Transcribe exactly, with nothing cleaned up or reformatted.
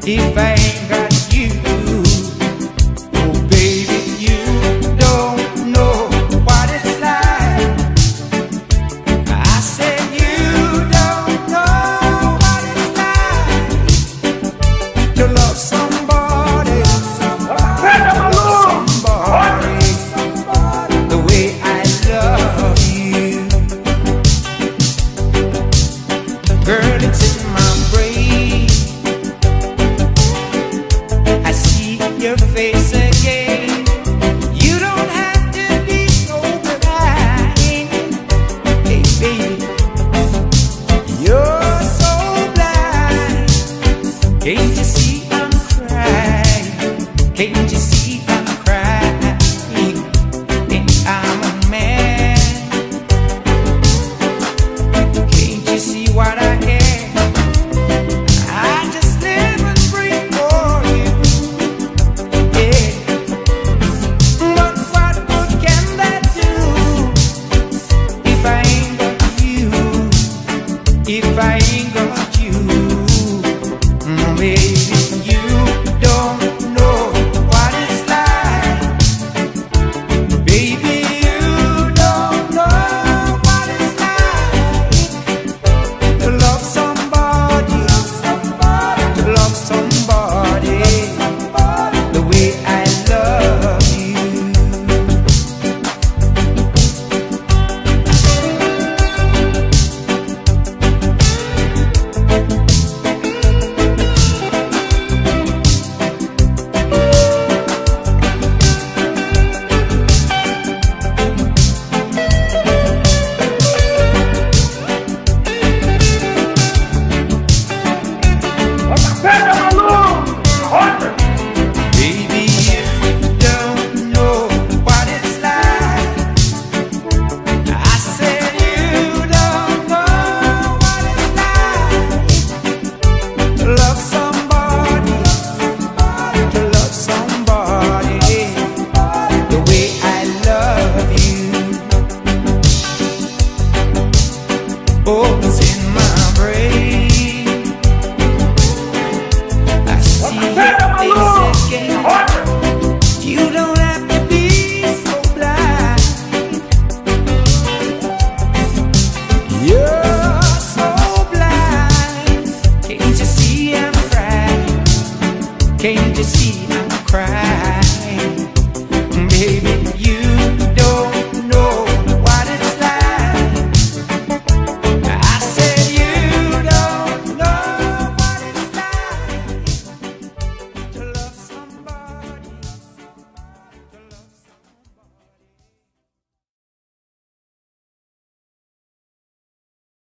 if I ain't got you. Oh baby, you don't know what it's like. I said you don't know what it's like to love somebody, love somebody the way I love you. Girl, it's in my brain. I see your face again. You don't have to be so blind. Hey baby, you're so blind. Can't you see I'm crying? Can't you see I'm crying? And I'm a man. Can't you see what I am? I just live and breathe for you. Yeah. But what good can that do if I ain't got you? If I ain't got you, mm, baby, you